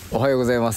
おはようございます。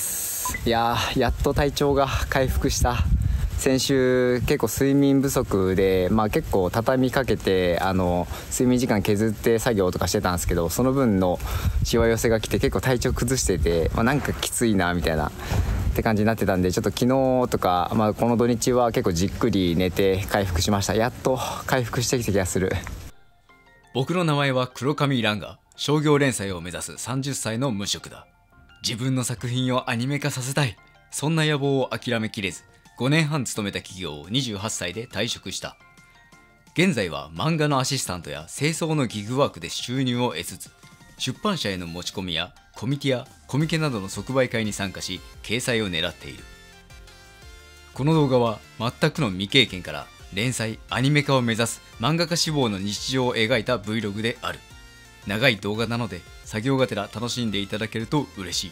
やっと体調が回復した。先週結構睡眠不足で、結構畳みかけて睡眠時間削って作業とかしてたんですけど、その分のしわ寄せが来て結構体調崩してて、なんかきついなみたいなって感じになってたんで、ちょっと昨日とか、この土日は結構じっくり寝て回復しました。やっと回復してきた気がする。 僕の名前は黒上蘭が商業連載を目指す30歳の無職だ。自分の作品をアニメ化させたい、そんな野望を諦めきれず5年半勤めた企業を28歳で退職した。現在は漫画のアシスタントや清掃のギグワークで収入を得つつ、出版社への持ち込みやコミティやコミケなどの即売会に参加し掲載を狙っている。この動画は全くの未経験から連載アニメ化を目指す漫画家志望の日常を描いた Vlog である。長い動画なので作業がてら楽しんでいただけると嬉しい。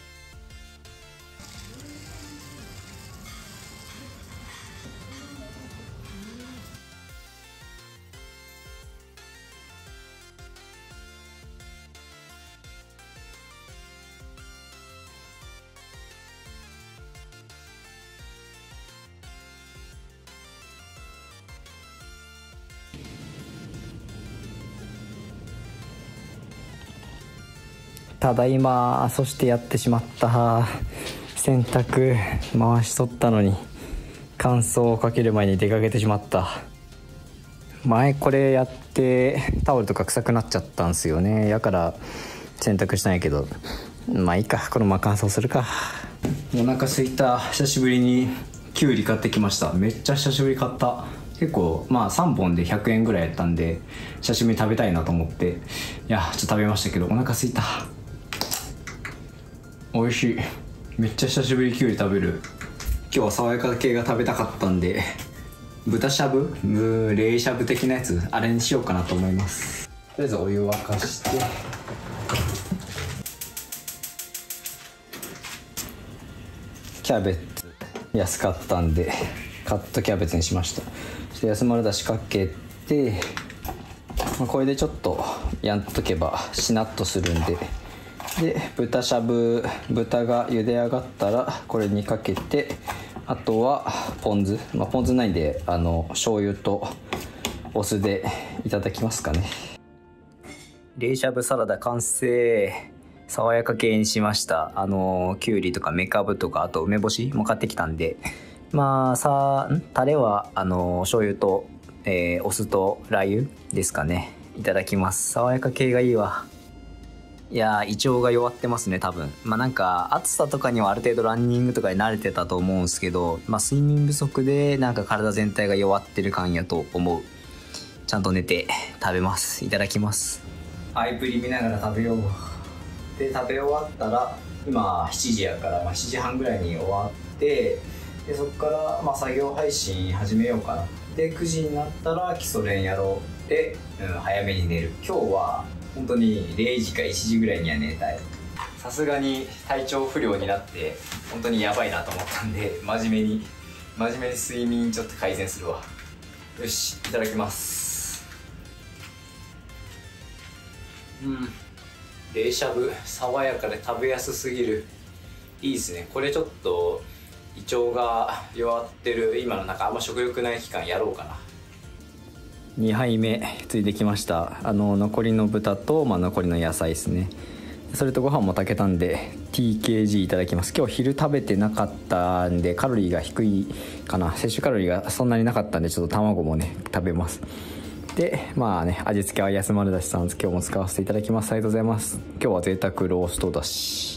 ただいま。そしてやってしまった。洗濯回しとったのに乾燥をかける前に出かけてしまった。前これやってタオルとか臭くなっちゃったんですよね。やから洗濯したんやけど、いいか、このまま乾燥するか。お腹すいた。久しぶりにきゅうり買ってきました。めっちゃ久しぶり買った。結構3本で100円ぐらいやったんで、久しぶりに食べたいなと思って、ちょっと食べましたけど、お腹すいた。美味しい。めっちゃ久しぶりにきゅうり食べる。今日は爽やか系が食べたかったんで、豚しゃぶ、冷しゃぶ的なやつ、あれにしようかなと思います。とりあえずお湯沸かして、キャベツ安かったんでカットキャベツにしました。そして安丸だしかけて、これでちょっとやんとけばしなっとするんで、豚しゃぶ、豚が茹で上がったらこれにかけて、あとはポン酢、ポン酢ないんで醤油とお酢でいただきますかね。冷しゃぶサラダ完成。爽やか系にしました。きゅうりとかめかぶとか、あと梅干しも買ってきたんで、タレは醤油と、お酢とラー油ですかね。いただきます。爽やか系がいいわ。胃腸が弱ってますね、多分。なんか暑さとかにはある程度ランニングとかに慣れてたと思うんですけど、睡眠不足でなんか体全体が弱ってる感やと思う。ちゃんと寝て食べます。いただきます。アイプリ見ながら食べよう。で食べ終わったら、今7時やから、7時半ぐらいに終わって、でそっから作業配信始めようかな。で9時になったら基礎練やろう。で、早めに寝る。今日は本当に0時か1時ぐらいには寝たい。さすがに体調不良になって本当にやばいなと思ったんで、真面目に睡眠ちょっと改善するわ。よし、いただきます。冷しゃぶ爽やかで食べやすすぎる。いいですね。これちょっと胃腸が弱ってる今のあんま食欲ない期間やろうかな。2杯目ついてきました。残りの豚と、残りの野菜ですね。それとご飯も炊けたんで TKG いただきます。今日昼食べてなかったんでカロリーが低いかな。摂取カロリーがそんなになかったんで、ちょっと卵もね食べます。で味付けは安丸だしさん、今日も使わせていただきます。ありがとうございます。今日は贅沢ローストだし、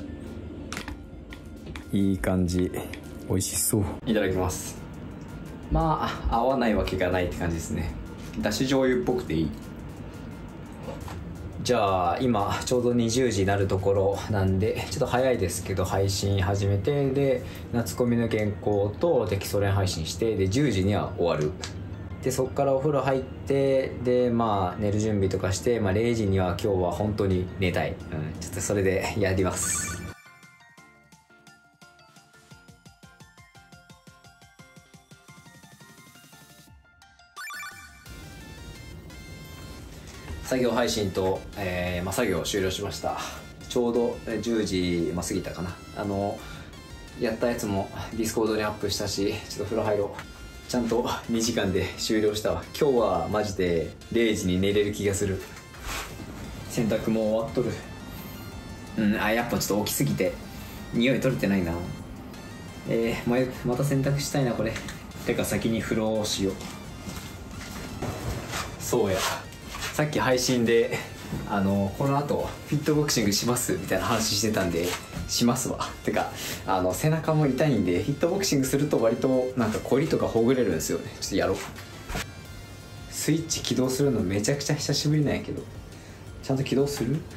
いい感じ。美味しそう。いただきます。合わないわけがないって感じですね。だし醤油っぽくていい。じゃあ今ちょうど20時になるところなんで、ちょっと早いですけど配信始めて、で夏コミの原稿と基礎練配信して、で10時には終わる。でそっからお風呂入って、で寝る準備とかして、0時には今日は本当に寝たい。ちょっとそれでやります。作業配信と、作業終了しました。ちちょうど10時過ぎたかな。やったやつもディスコードにアップしたし、ちょっと風呂入ろう。ちゃんと2時間で終了したわ。今日はマジで0時に寝れる気がする。洗濯も終わっとる。やっぱちょっと大きすぎて匂い取れてないな。また洗濯したいなこれ。てか先に風呂をしよう。そうや、さっき配信でこの後フィットボクシングしますみたいな話してたんで、しますわ。てか背中も痛いんで、フィットボクシングすると割となんかコリとかほぐれるんですよね。ちょっとやろう。スイッチ起動するのめちゃくちゃ久しぶりなんやけど、ちゃんと起動する？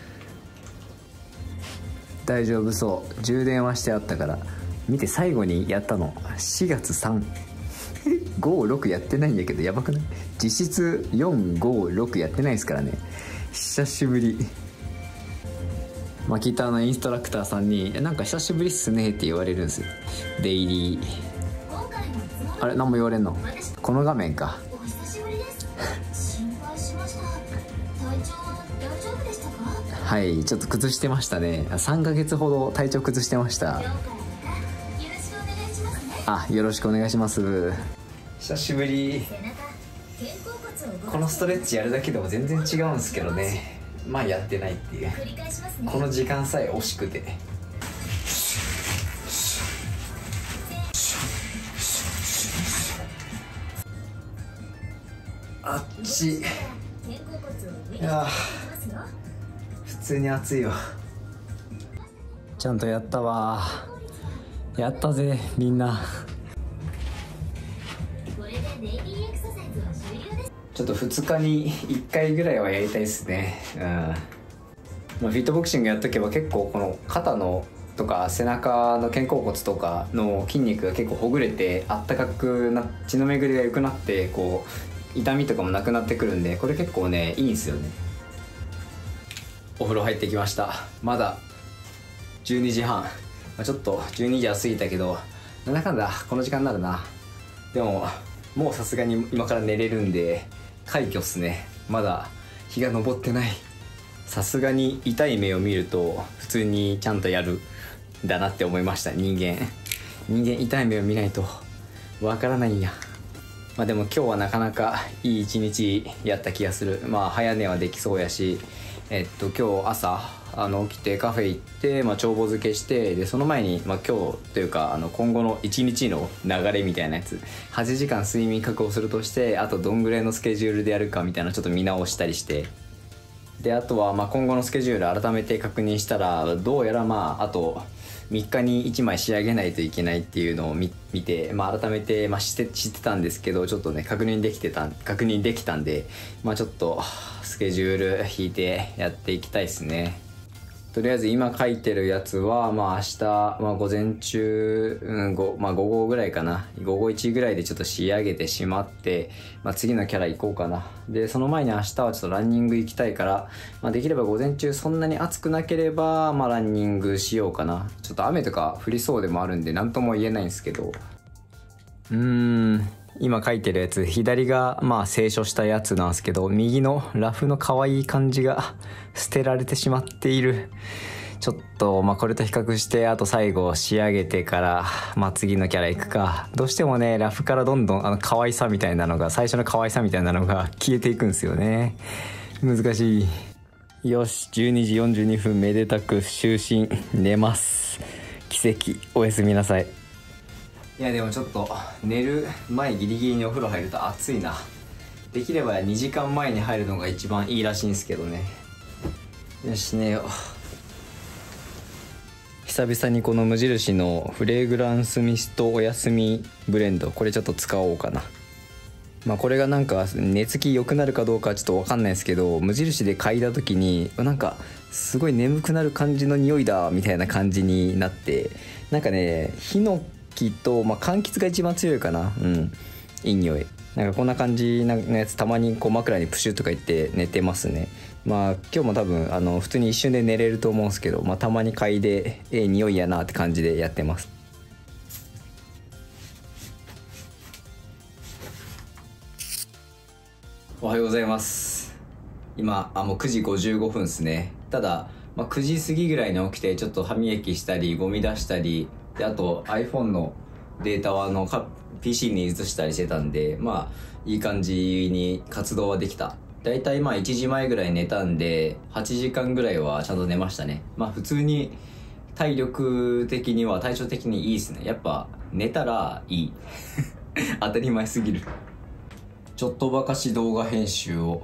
大丈夫そう。充電はしてあったから。見て、最後にやったの4月3 5、6やってないんやけど、やばくない？実質4、5、6やってないですからね。久しぶり。ギターのインストラクターさんになんか久しぶりっすねって言われるんですよ。デイリー。あれ、何も言われんの？この画面か。 お久しぶりです。心配しました。体調は大丈夫でしたか？ はい、ちょっと崩してましたね。3ヶ月ほど体調崩してました。 今日からまたよろしくお願いしますね。 あ、よろしくお願いします。久しぶり。 背中、肩甲骨を動かこのストレッチやるだけでも全然違うんですけどね。やってないっていう。 繰り返しますね。 この時間さえ惜しくて。あっち。 肩甲骨を上にいやますよ。 普通に暑いわ。ちゃんとやったわ。やったぜみんな。 これでデイリーエクササイズは終了です。 ちょっと2日に1回ぐらいはやりたいですね。フィットボクシングやっとけば結構この肩のとか背中の肩甲骨とかの筋肉が結構ほぐれて、あったかくな、血の巡りが良くなって、こう痛みとかもなくなってくるんで、これ結構ねいいんですよね。お風呂入ってきました。まだ12時半、ちょっと12時は過ぎたけど、なんだかんだこの時間になるな。でももうさすがに今から寝れるんで快挙っすね。まだ日が昇ってない。さすがに痛い目を見ると普通にちゃんとやるんだなって思いました。人間痛い目を見ないとわからないんや。でも今日はなかなかいい一日やった気がする。早寝はできそうやし、今日朝起きてカフェ行って、帳簿漬けして、でその前に、今日というか今後の一日の流れみたいなやつ、8時間睡眠確保するとして、あとどんぐらいのスケジュールでやるかみたいなちょっと見直したりして、であとは今後のスケジュール改めて確認したら、どうやらあと3日に1枚仕上げないといけないっていうのを見て、改めて、知ってたんですけど、ちょっとね確認できたんで、ちょっとスケジュール引いてやっていきたいですね。とりあえず今書いてるやつは明日、午前中、午後ぐらいかな、午後1ぐらいでちょっと仕上げてしまって、次のキャラ行こうかな。でその前に明日はちょっとランニング行きたいから、できれば午前中そんなに暑くなければランニングしようかな。ちょっと雨とか降りそうでもあるんで何とも言えないんですけど、今書いてるやつ、左が清書したやつなんですけど、右のラフの可愛い感じが捨てられてしまっている。ちょっとこれと比較して、あと最後仕上げてから次のキャラ行くか。どうしてもねラフからどんどん可愛さみたいなのが、最初の可愛さみたいなのが消えていくんですよね。難しい。よし、12時42分めでたく就寝、寝ます。奇跡。おやすみなさい。いやでもちょっと寝る前ギリギリにお風呂入ると暑いな。できれば2時間前に入るのが一番いいらしいんですけどね。よし、寝よう。久々にこの無印のフレグランスミストおやすみブレンド、これちょっと使おうかな。これがなんか寝つき良くなるかどうかはちょっと分かんないですけど、無印で嗅いだ時になんかすごい眠くなる感じの匂いだみたいな感じになって、なんかねヒノキと柑橘が一番強いかな。いい匂い。なんかこんな感じのやつたまに枕にプシュとか言って寝てますね。今日も多分普通に一瞬で寝れると思うんですけど、たまに嗅いで匂いやなって感じでやってます。おはようございます。今もう9時55分ですね。ただ 9時過ぎぐらいに起きてちょっと歯磨きしたりゴミ出したりで、あと iPhone のデータはPC に移したりしてたんで、いい感じに活動はできた。だいたい1時前ぐらい寝たんで8時間ぐらいはちゃんと寝ましたね。普通に体力的には体調的にいいですね。やっぱ寝たらいい当たり前すぎる。ちょっとばかし動画編集を。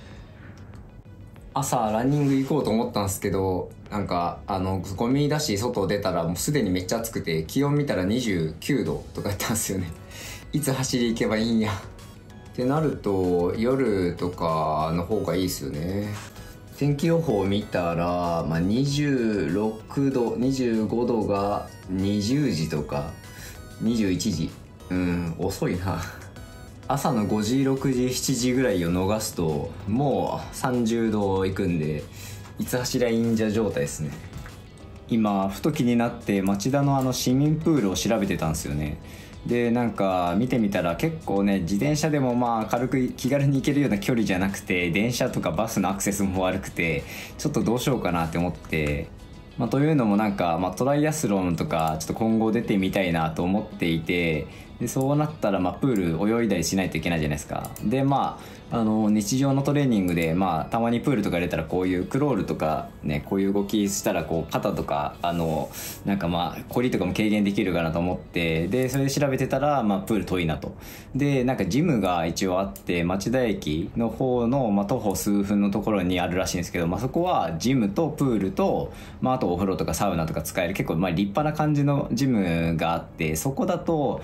朝ランニング行こうと思ったんですけど、ゴミ出し外出たらもうすでにめっちゃ暑くて、気温見たら29度とかやったんですよね。いつ走り行けばいいんやってなると夜とかの方がいいですよね。天気予報見たら、26度25度が20時とか21時。遅いな。朝の5時6時7時ぐらいを逃すともう30度いくんで、いつ走りゃいいんじゃ状態ですね。今ふと気になって町田の市民プールを調べてたんですよね。で見てみたら結構ね、自転車でも軽く気軽に行けるような距離じゃなくて、電車とかバスのアクセスも悪くて、ちょっとどうしようかなって思って、というのもトライアスロンとかちょっと今後出てみたいなと思っていて、でそうなったらプール泳いだりしないといけないじゃないですか。で日常のトレーニングでたまにプールとか入れたらこういうクロールとかね、こういう動きしたら肩とか凝りとかも軽減できるかなと思って、でそれで調べてたらプール遠いなと。でジムが一応あって、町田駅の方の徒歩数分のところにあるらしいんですけど、そこはジムとプールとあとお風呂とかサウナとか使える結構立派な感じのジムがあって、そこだと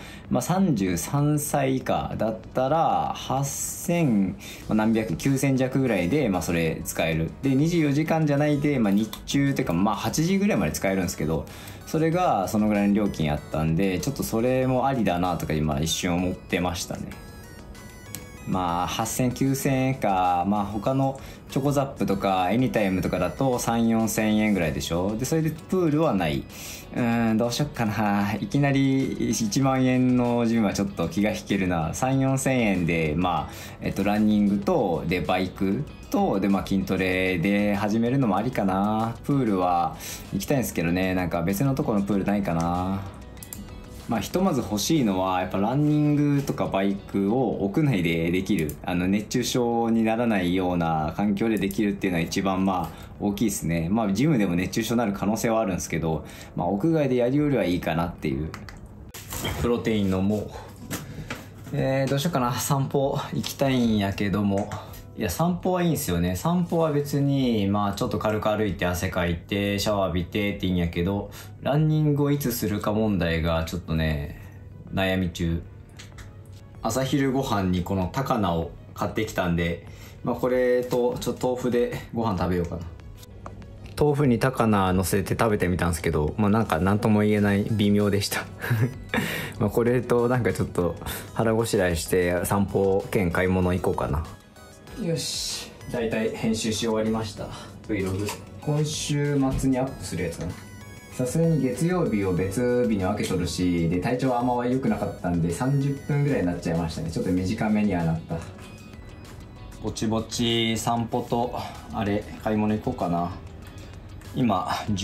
33歳以下だったら8000何百9000弱ぐらいでそれ使える。で24時間じゃないで日中っていうか8時ぐらいまで使えるんですけど、それがそのぐらいの料金やったんで、ちょっとそれもありだなとか今一瞬思ってましたね。8000、9000円か、他のチョコザップとかエニタイムとかだと3、4000円ぐらいでしょ。でそれでプールはない。どうしよっかな。いきなり1万円のジムはちょっと気が引けるな。3、4000円でランニングとでバイクとで筋トレで始めるのもありかな。プールは行きたいんですけどね、別のところのプールないかな。ひとまず欲しいのはやっぱランニングとかバイクを屋内でできる、熱中症にならないような環境でできるっていうのは一番大きいですね。ジムでも熱中症になる可能性はあるんですけど、屋外でやるよりはいいかなっていう。プロテイン飲もう。どうしようかな。散歩行きたいんやけども、いや散歩はいいんですよね。散歩は別にちょっと軽く歩いて汗かいてシャワー浴びてっていいんやけど、ランニングをいつするか問題がちょっとね悩み中。朝昼ご飯にこの高菜を買ってきたんで、これとちょっと豆腐でご飯食べようかな。豆腐に高菜乗せて食べてみたんですけど、何とも言えない微妙でしたこれとちょっと腹ごしらえして散歩兼買い物行こうかな。よし、だいたい編集し終わりました。 Vlog 今週末にアップするやつかな。さすがに月曜日を別日に分けとるし、で体調はあんま良くなかったんで30分ぐらいになっちゃいましたね。ちょっと短めにはなった。ぼちぼち散歩と買い物行こうかな。今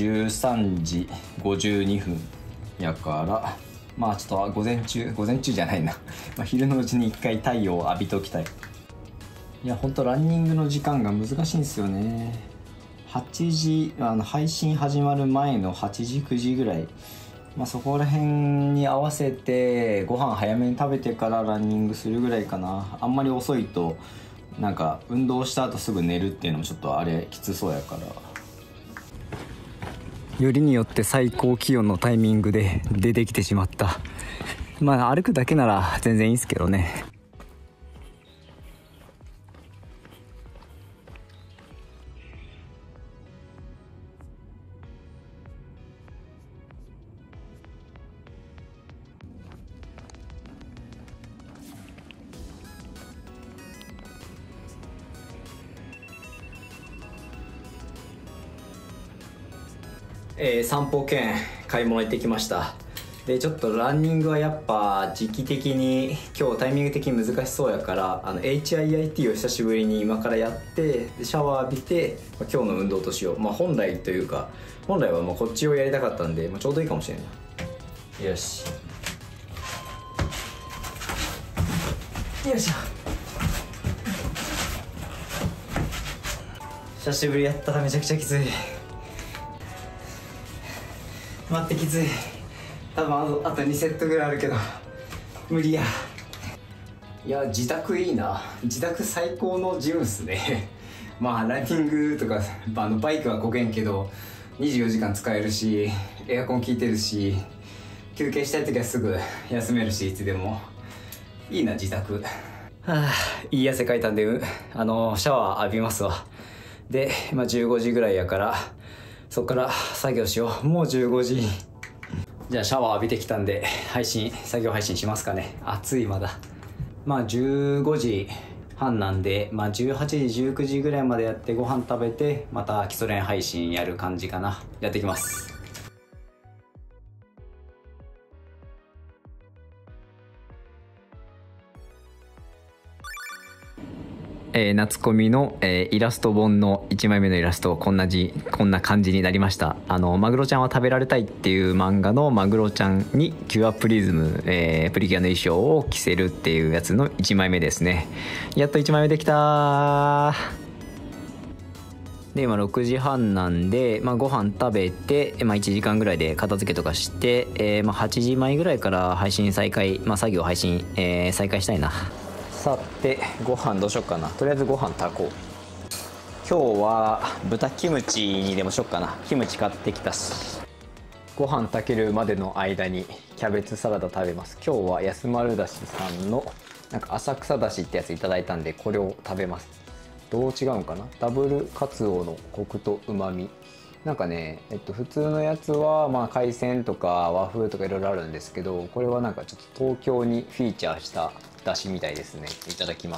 13時52分やからちょっと午前中じゃないな昼のうちに一回太陽を浴びておきたい。いやほんとランニングの時間が難しいんですよね。8時配信始まる前の8時9時ぐらい、そこら辺に合わせてご飯早めに食べてからランニングするぐらいかな。あんまり遅いと運動した後すぐ寝るっていうのもちょっときつそうやから。よりによって最高気温のタイミングで出てきてしまった。歩くだけなら全然いいんすけどね。散歩兼買い物行ってきました。 でちょっとランニングはやっぱ時期的に今日タイミング的に難しそうやから、HIIT を久しぶりに今からやって、でシャワー浴びて、今日の運動としよう。本来というか、本来はもうこっちをやりたかったんで、ちょうどいいかもしれんな。よしよいしょ。久しぶりやったらめちゃくちゃきつい。待って、きつい。多分あと2セットぐらいあるけど無理や。いや、自宅いいな。自宅最高のジムっすね。ランニングとかバイクはこげんけど24時間使えるし、エアコン効いてるし、休憩したい時はすぐ休めるし、いつでもいいな自宅。いい汗かいたんで、シャワー浴びますわ。で、15時ぐらいやから、そっから作業しよう。もう15時。じゃあシャワー浴びてきたんで、作業配信しますかね。暑いまだ。15時半なんで、18時、19時ぐらいまでやってご飯食べて、また基礎練配信やる感じかな。やっていきます。夏コミの、イラスト本の1枚目のイラスト、こんな感じになりました。マグロちゃんは食べられたいっていう漫画のマグロちゃんにキュアプリズム、プリキュアの衣装を着せるっていうやつの1枚目ですね。やっと1枚目できた。で今6時半なんで、ご飯食べて、1時間ぐらいで片付けとかして、8時前ぐらいから配信再開、作業配信、再開したいな。さてご飯どうしよっかな。とりあえずご飯炊こう。今日は豚キムチにでもしよっかな。キムチ買ってきたし。ご飯炊けるまでの間にキャベツサラダ食べます。今日は安丸だしさんの浅草だしってやついただいたんで、これを食べます。どう違うんかな。ダブルカツオのコクとうまみ。普通のやつは海鮮とか和風とかいろいろあるんですけど、これはちょっと東京にフィーチャーしただしみたいですね。いただきます。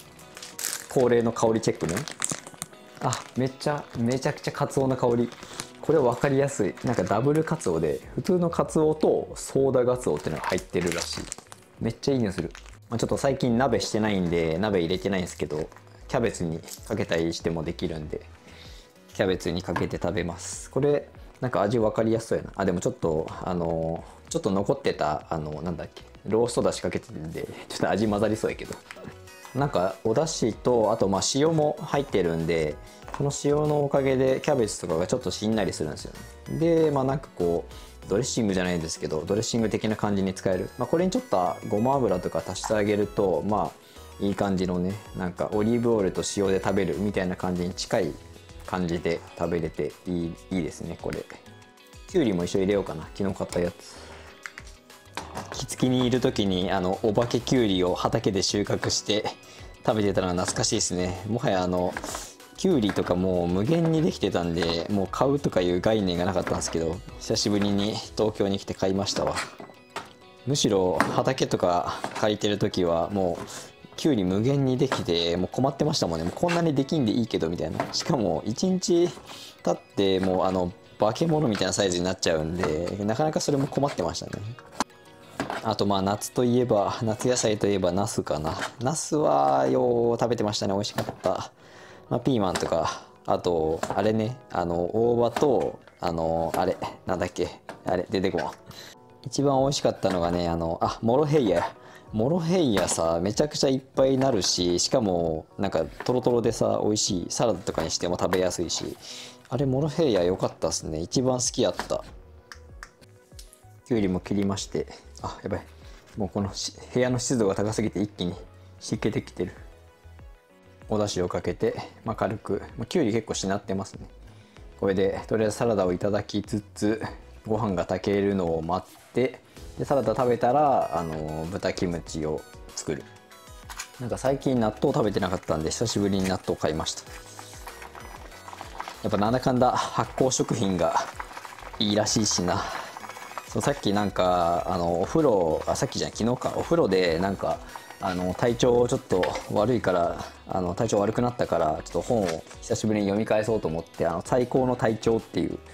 恒例の香りチェックね。めちゃくちゃカツオの香り。これ分かりやすい。ダブルカツオで、普通のカツオとソーダガツオっていうのが入ってるらしい。めっちゃいい匂いする。ちょっと最近鍋してないんで鍋入れてないんですけど、キャベツにかけたりしてもできるんで、キャベツにかけて食べます。これ味分かりやすそうやな。でもちょっと残ってたローストだしかけてるんで、ちょっと味混ざりそうやけど、お出汁とあと塩も入ってるんで、この塩のおかげでキャベツとかがちょっとしんなりするんですよね。でドレッシングじゃないんですけど、ドレッシング的な感じに使える。これにちょっとごま油とか足してあげるといい感じのね、オリーブオイルと塩で食べるみたいな感じに近い感じで食べれていいですね。これきゅうりも一緒入れようかな。昨日買ったやつ。木付きにいる時にお化けきゅうりを畑で収穫して食べてたのが懐かしいですね。もはやきゅうりとかもう無限にできてたんで、もう買うとかいう概念がなかったんですけど、久しぶりに東京に来て買いましたわ。むしろ畑とか借りてる時はもうきゅうり無限にできてもう困ってましたもんね。もうこんなにできんでいいけどみたいな。しかも1日経ってもう化け物みたいなサイズになっちゃうんで、なかなかそれも困ってましたね。あと夏といえば、夏野菜といえばナスかな。ナスはよう食べてましたね。美味しかった。ピーマンとか、あとあれね、大葉とあれ出てこん。一番美味しかったのがね、モロヘイヤ。モロヘイヤさ、めちゃくちゃいっぱいになるし、しかもトロトロでさ、美味しい。サラダとかにしても食べやすいし、あれモロヘイヤ良かったっすね。一番好きやった。きゅうりも切りまして、やばい、もうこの部屋の湿度が高すぎて一気に湿気てきてる。お出汁をかけて、軽く、きゅうり結構しなってますね。これでとりあえずサラダをいただきつつ、ご飯が炊けるのを待って、でサラダ食べたら豚キムチを作る。最近納豆食べてなかったんで久しぶりに納豆買いました。やっぱなんだかんだ発酵食品がいいらしいしな。さっきお風呂、さっきじゃない、昨日か、お風呂で体調ちょっと悪いから、体調悪くなったからちょっと本を久しぶりに読み返そうと思って、最高の体調っていう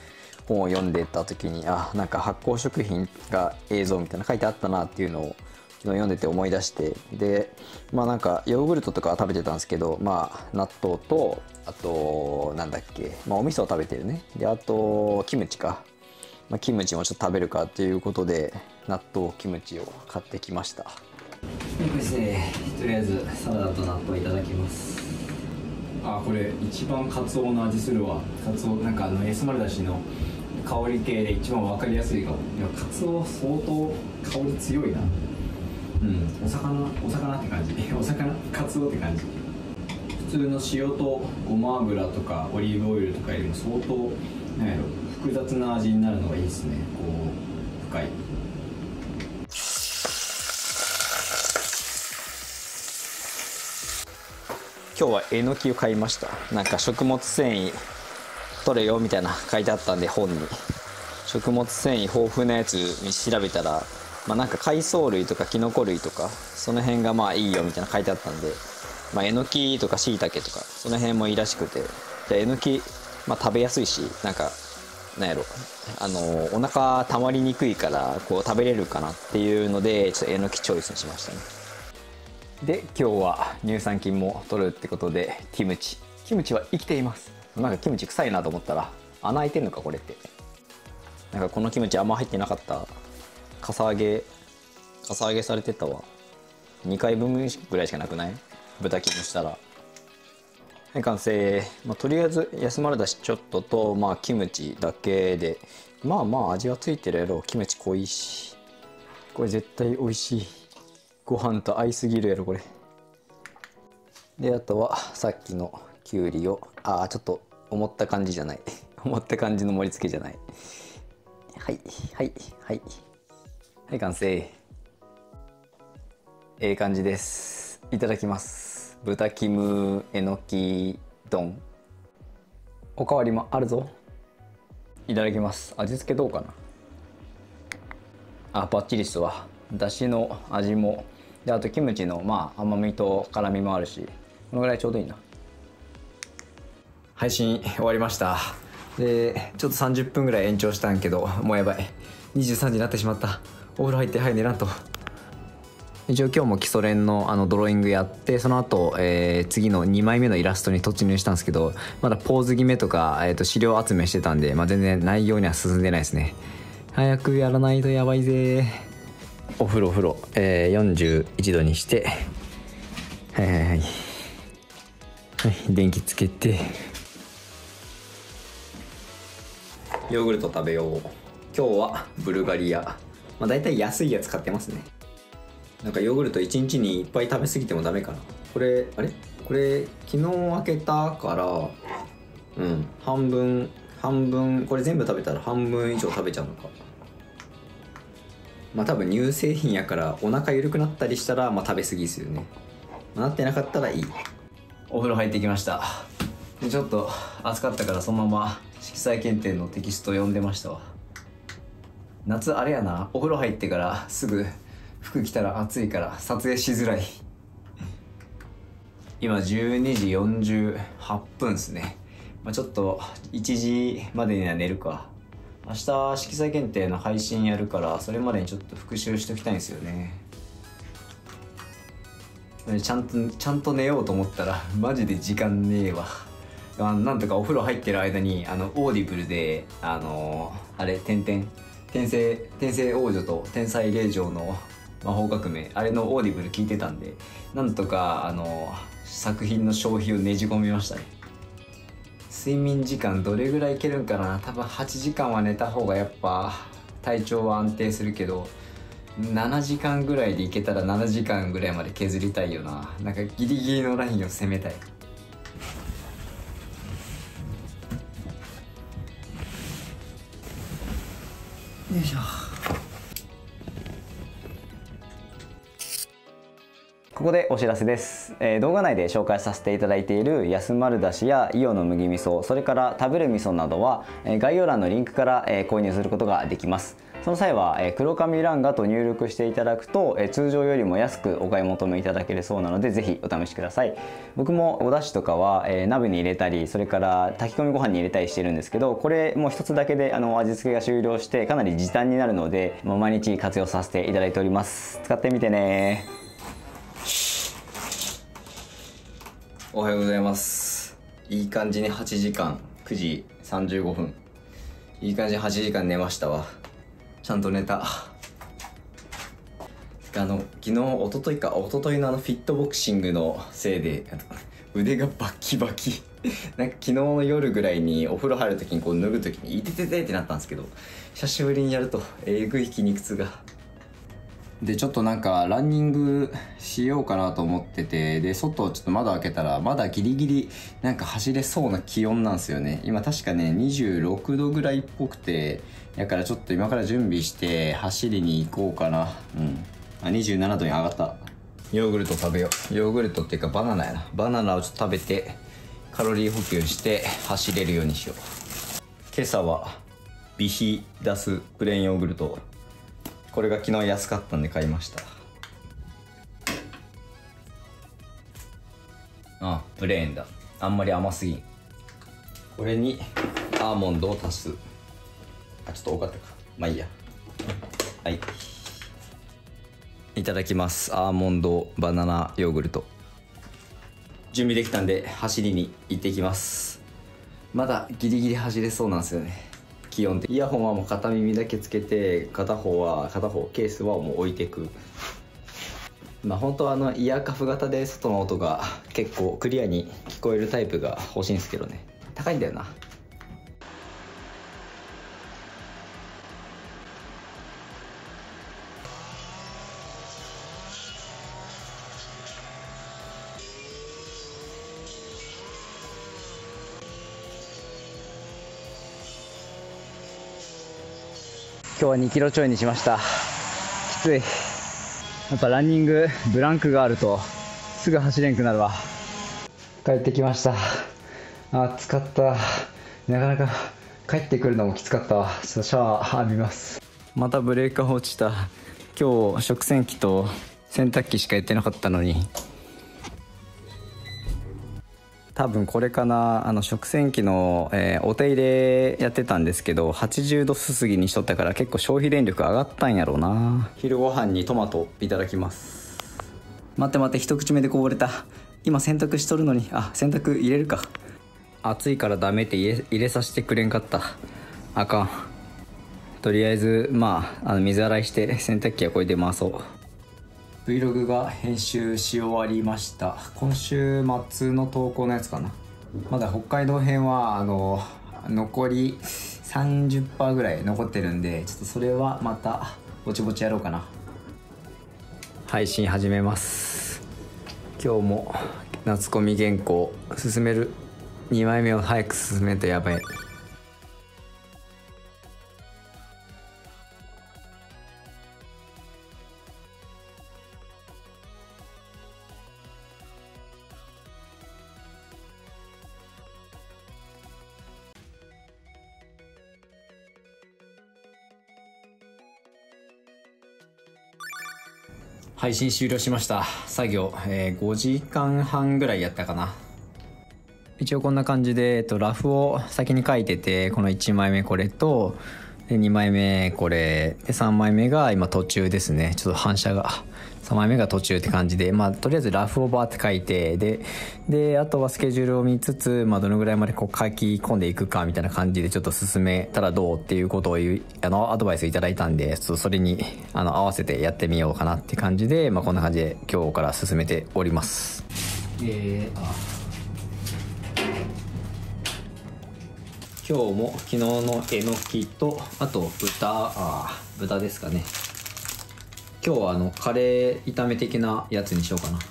本を読んでた時になんか発酵食品が映像みたいな書いてあったなっていうのを昨日読んでて思い出して、でなんかヨーグルトとかは食べてたんですけど、納豆とあとなんだっけ、お味噌を食べてるね。であとキムチか、キムチもちょっと食べるかっていうことで納豆キムチを買ってきました。これですね、とりあえずサラダと納豆いただきます。 これ一番カツオの味するわ。カツオなんか安丸だしの香り系で一番分かりやすいかも。いやカツオ相当香り強いな。お魚って感じ。カツオって感じ。普通の塩とごま油とかオリーブオイルとかよりも相当なんやろ複雑な味になるのがいいですね。こう深い。 今日はえのきを買いました。なんか食物繊維取れよみたいな書いてあったんで、本に食物繊維豊富なやつに調べたら、なんか海藻類とかキノコ類とかその辺がいいよみたいな書いてあったんで、えのきとかしいたけとかその辺もいいらしくて、でえのき食べやすいし、なんやろお腹たまりにくいからこう食べれるかなっていうので、ちょっとえのきチョイスにしましたね。で今日は乳酸菌も取るってことでキムチは生きています。なんかキムチ臭いなと思ったら穴開いてんのかこれって。なんかこのキムチあんま入ってなかった。かさ揚げされてたわ。2回分ぐらいしかなくない？豚キムしたら。はい、完成。とりあえず安丸だしちょっととキムチだけで味はついてるやろ。キムチ濃いしこれ絶対美味しい。ご飯と合いすぎるやろこれ。であとはさっきのきゅうりをちょっと思った感じじゃない思った感じの盛り付けじゃない。はい完成。ええ感じです。いただきます。豚キムえのき丼。おかわりもあるぞ。いただきます。味付けどうかな。バッチリっすわ。だしの味もで、あとキムチの甘みと辛みもあるし、このぐらいちょうどいいな。配信終わりました。でちょっと30分ぐらい延長したんけど、もうやばい、23時になってしまった。お風呂入って早く寝らんと。一応今日も基礎練のドローイングやって、その後、次の2枚目のイラストに突入したんですけど、まだポーズ決めとか、資料集めしてたんで、全然内容には進んでないですね。早くやらないとやばいぜ。お風呂、41度にして、はい電気つけてヨーグルト食べよう。今日はブルガリア。だいたい安いやつ買ってますね。なんかヨーグルト1日にいっぱい食べ過ぎてもダメかな。これこれ昨日開けたから半分これ全部食べたら半分以上食べちゃうのか。多分乳製品やからお腹緩くなったりしたら食べ過ぎですよね。なってなかったらいい。お風呂入ってきました。でちょっと暑かったからそのまま色彩検定のテキスト読んでましたわ。夏あれやな、お風呂入ってからすぐ服着たら暑いから撮影しづらい。今12時48分ですね。ちょっと1時までには寝るか。明日色彩検定の配信やるから、それまでにちょっと復習しておきたいんですよね。ちゃんと寝ようと思ったらマジで時間ねえわ。なんとかお風呂入ってる間にオーディブルであれ転生王女と天才令嬢の魔法革命、あれのオーディブル聞いてたんで、なんとか作品の消費をねじ込みましたね。睡眠時間どれぐらいいけるんかな。多分8時間は寝た方がやっぱ体調は安定するけど、7時間ぐらいでいけたら7時間ぐらいまで削りたいよな。なんかギリギリのラインを攻めたい。よいしょ。ここでお知らせです。動画内で紹介させていただいている安丸だしや伊予の麦味噌、それから食べる味噌などは概要欄のリンクから購入することができます。 その際は黒髪ランガと入力していただくと通常よりも安くお買い求めいただけるそうなので、ぜひお試しください。僕もお出汁とかは鍋に入れたり、それから炊き込みご飯に入れたりしてるんですけど、これもう一つだけで味付けが終了してかなり時短になるので、毎日活用させていただいております。使ってみてね。 おはようございます。いい感じに8時間、9時35分、いい感じに8時間寝ましたわ。ちゃんと寝た。昨日一昨日のフィットボクシングのせいで腕がバッキバキなんか昨日の夜ぐらいにお風呂入る時にこう脱ぐ時にいてててってなったんですけど、久しぶりにやるとえぐい筋肉痛が。でちょっとなんかランニングしようかなと思ってて、で外ちょっと窓開けたらまだギリギリなんか走れそうな気温なんですよね。今確かね26度ぐらいっぽくて、だからちょっと今から準備して走りに行こうかな。27度に上がった。ヨーグルト食べよう。ヨーグルトっていうかバナナやな。バナナをちょっと食べてカロリー補給して走れるようにしよう。今朝はビヒダスプレーンヨーグルト、これが昨日安かったんで買いました。プレーンだ。あんまり甘すぎん。これにアーモンドを足す。ちょっと多かったか。まあいいや。はい、いただきます。アーモンドバナナヨーグルト。準備できたんで走りに行ってきます。まだギリギリ走れそうなんですよね。気温でイヤホンはもう片耳だけつけて、片方ケースはもう置いていく。本当はイヤーカフ型で外の音が結構クリアに聞こえるタイプが欲しいんですけどね、高いんだよな。今日は2キロちょいにしました。きつい。やっぱランニングブランクがあるとすぐ走れんくなるわ。帰ってきました。暑かった。なかなか帰ってくるのもきつかったわ。ちょっとシャワー浴びます。またブレーカー落ちた。今日食洗機と洗濯機しかやってなかったのに、多分これかな。食洗機の、お手入れやってたんですけど、80度すすぎにしとったから結構消費電力上がったんやろうな。昼ご飯にトマトいただきます。待って一口目でこぼれた。今洗濯しとるのに。洗濯入れるか。暑いからダメって入れさせてくれんかった。あかん。とりあえず水洗いして洗濯機はこれで回そう。Vlog が編集し終わりました。今週末の投稿のやつかな。まだ北海道編は残り 30% ぐらい残ってるんで、ちょっとそれはまたぼちぼちやろうかな。配信始めます。今日も夏コミ原稿進める。2枚目を早く進めるとやばい。配信終了しました。作業、5時間半ぐらいやったかな。一応こんな感じで、ラフを先に書いてて、この1枚目これと、で2枚目これで、3枚目が今途中ですね。ちょっと反射が3枚目が途中って感じで、とりあえずラフをバーって書いて、であとはスケジュールを見つつ、どのぐらいまで書き込んでいくかみたいな感じでちょっと進めたらどうっていうことをアドバイスいただいたんで、ちょっとそれに合わせてやってみようかなって感じで、こんな感じで今日から進めております。今日も昨日のえのきと、あと豚ですかね。今日はカレー炒め的なやつにしようかな。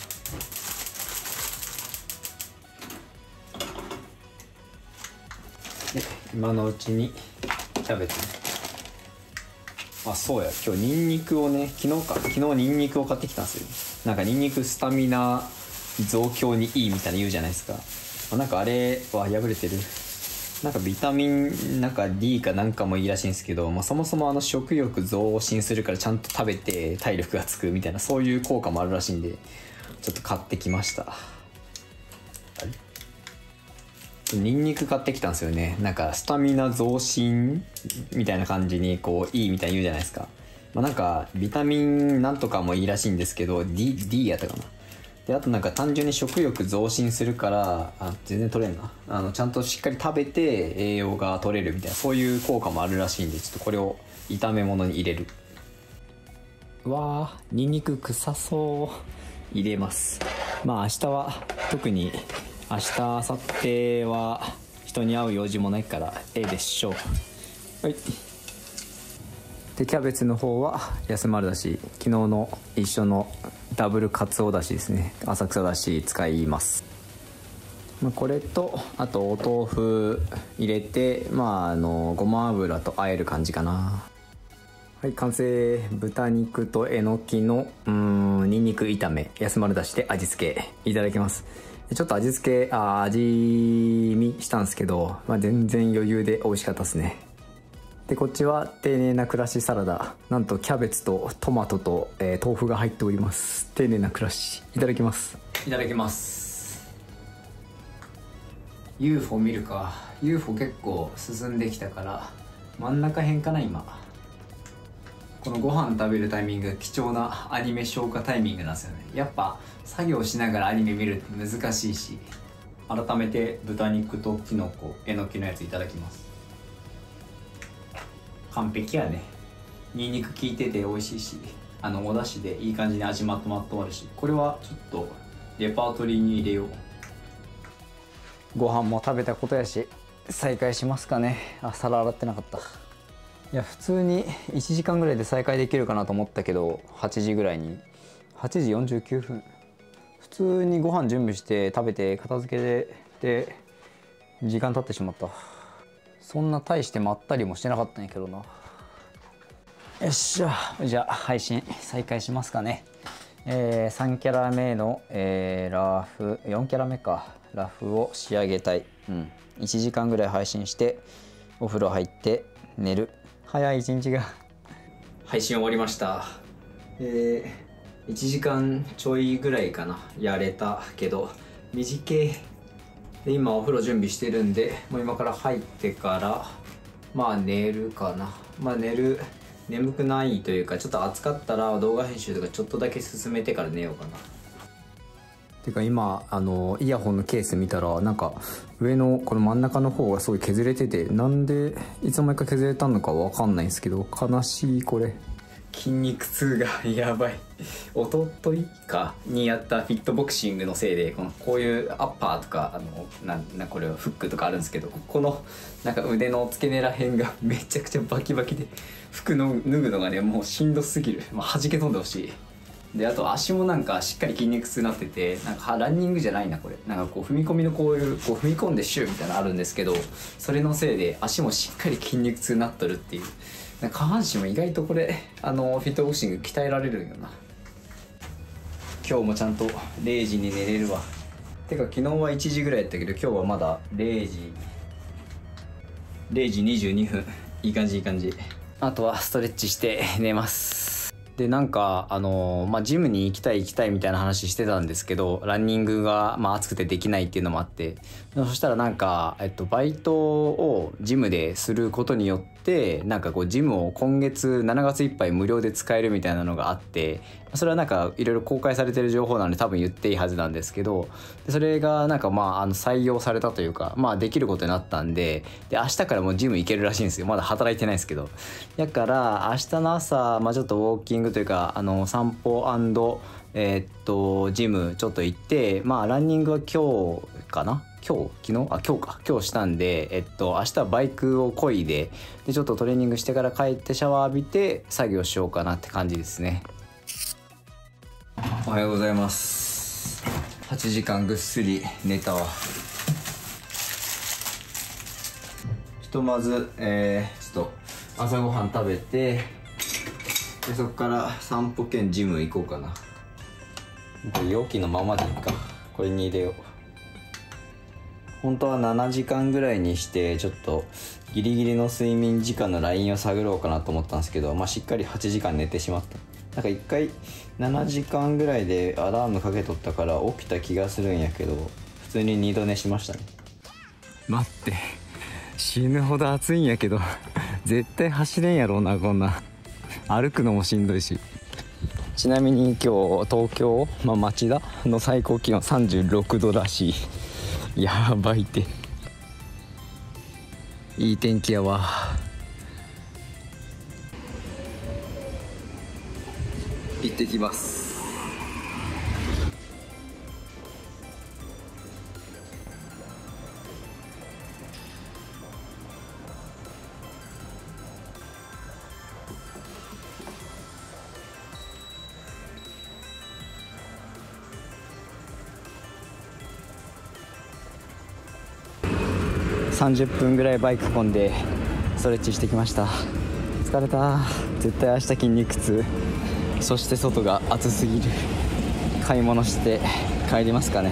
で今のうちにキャベツね。そうや、今日ニンニクをね、昨日ニンニクを買ってきたんですよ。なんかニンニクスタミナ増強にいいみたいな言うじゃないですか。なんかあれは破れてる。 なんかビタミンなんか D かなんかもいいらしいんですけど、そもそも食欲増進するからちゃんと食べて体力がつくみたいな、そういう効果もあるらしいんでちょっと買ってきました。ニンニク買ってきたんですよね。なんかスタミナ増進みたいな感じにこういいみたいに言うじゃないですか。なんかビタミンなんとかもいいらしいんですけど D やったかな。であとなんか単純に食欲増進するから全然取れんな、ちゃんとしっかり食べて栄養が取れるみたいな、そういう効果もあるらしいんで、ちょっとこれを炒め物に入れる。うわー、ニンニク臭そう。入れます。明日は特に明日明後日は人に会う用事もないからでしょう。はい。でキャベツの方は安丸だし、昨日の一緒のダブルカツオだしですね、浅草だし使います。これとあとお豆腐入れてごま油と和える感じかな。はい、完成。豚肉とえのきのにんにく炒め、安丸だしで味付けいただきます。ちょっと味見したんですけど、全然余裕で美味しかったですね。でこっちは丁寧な暮らしサラダ、なんとキャベツとトマトと、豆腐が入っております。丁寧な暮らし。いただきます。いただきます。 UFO 見るか。 UFO 結構進んできたから真ん中辺かな。今このご飯食べるタイミング、貴重なアニメ消化タイミングなんですよね。やっぱ作業しながらアニメ見るって難しいし。改めて豚肉ときのこえのきのやついただきます。完璧やね。ニンニク効いてて美味しいし、お出汁でいい感じに味まとまってあるし、これはちょっとレパートリーに入れよう。ご飯も食べたことやし再開しますかね。皿洗ってなかった。いや普通に1時間ぐらいで再開できるかなと思ったけど、8時ぐらいに8時49分、普通にご飯準備して食べて片付けで時間経ってしまった。そんな大してまったりもしてなかったんやけどな。よっしゃ、じゃあ配信再開しますかね。3キャラ目の、ラフ4キャラ目か、ラフを仕上げたい。1時間ぐらい配信してお風呂入って寝る。早い一日が。配信終わりました。1時間ちょいぐらいかなやれたけど短い。で今お風呂準備してるんで、もう今から入ってから寝るかな。眠くないというか、ちょっと暑かったら動画編集とかちょっとだけ進めてから寝ようかな。てか今イヤホンのケース見たら、なんか上のこの真ん中の方がすごい削れてて、なんでいつの間にか削れたのかわかんないんですけど、悲しい。これ筋肉痛がやばい。一昨日かにやったフィットボクシングのせいで、こういうアッパーとかこれはフックとかあるんですけど、このなんか腕の付け根らへんがめちゃくちゃバキバキで、服の脱ぐのがねもうしんどすぎる。弾け飛んでほしい。であと足もなんかしっかり筋肉痛になってて、なんかランニングじゃないなこれ、なんかこう踏み込みのこういう踏み込んでシューみたいなのあるんですけど、それのせいで足もしっかり筋肉痛になっとるっていう。下半身も意外とこれフィットボクシング鍛えられるんよな。今日もちゃんと0時に寝れるわ。てか昨日は1時ぐらいやったけど、今日はまだ0時22分。いい感じいい感じ。あとはストレッチして寝ます。でなんかジムに行きたいみたいな話してたんですけど、ランニングが暑くてできないっていうのもあって、そしたらなんか、バイトをジムですることによってなんかこうジムを今月7月いっぱい無料で使えるみたいなのがあって、それはなんかいろいろ公開されてる情報なので多分言っていいはずなんですけど、それがなんか採用されたというかできることになったんで、明日からもうジム行けるらしいんですよ。まだ働いてないですけど。だから明日の朝ちょっとウォーキングというか散歩&ジムちょっと行って、ランニングは今日かな、今日したんで、明日はバイクを漕いでちょっとトレーニングしてから帰ってシャワー浴びて作業しようかなって感じですね。おはようございます。8時間ぐっすり寝たわ。ひとまず、ちょっと朝ごはん食べて、でそこから散歩兼ジム行こうかな。これ容器のままでいいか。これに入れよう。 本当は7時間ぐらいにしてちょっとギリギリの睡眠時間のラインを探ろうかなと思ったんですけど、しっかり8時間寝てしまった。なんか1回7時間ぐらいでアラームかけとったから起きた気がするんやけど、普通に2度寝しましたね。 待って、死ぬほど暑いんやけど絶対走れんやろうな、こんな歩くのもしんどいし。ちなみに今日東京、町田の最高気温36度らしい。やばいって。いい天気やわ。行ってきます。30分ぐらいバイク込んでストレッチしてきました。疲れた。絶対明日筋肉痛。そして外が暑すぎる。買い物して帰りますかね。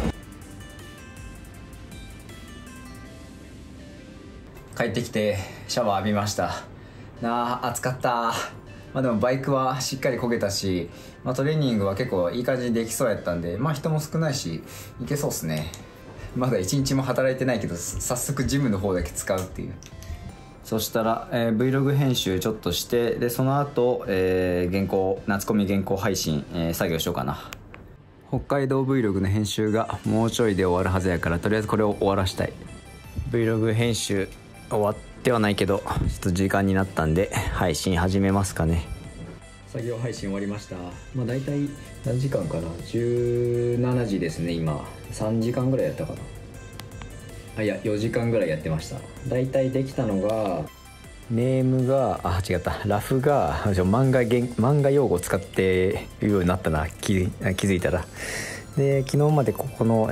帰ってきてシャワー浴びました暑かった。でもバイクはしっかり漕げたし、トレーニングは結構いい感じにできそうやったんで、人も少ないしいけそうっすね。まだ1日も働いてないけど早速ジムの方だけ使うっていう。そしたら、Vlog 編集ちょっとして、でその後、夏コミ原稿配信、作業しようかな。北海道 Vlog の編集がもうちょいで終わるはずやから、とりあえずこれを終わらしたい。 Vlog 編集終わってはないけどちょっと時間になったんで配信始めますかね。作業配信終わりました。だいたい何時間かな、17時ですね。今3時間ぐらいやったかな。いや4時間ぐらいやってました。だいたいできたのが、ネームが違った、ラフが漫画用語を使って言うようになったな、気づいたら。で昨日までここの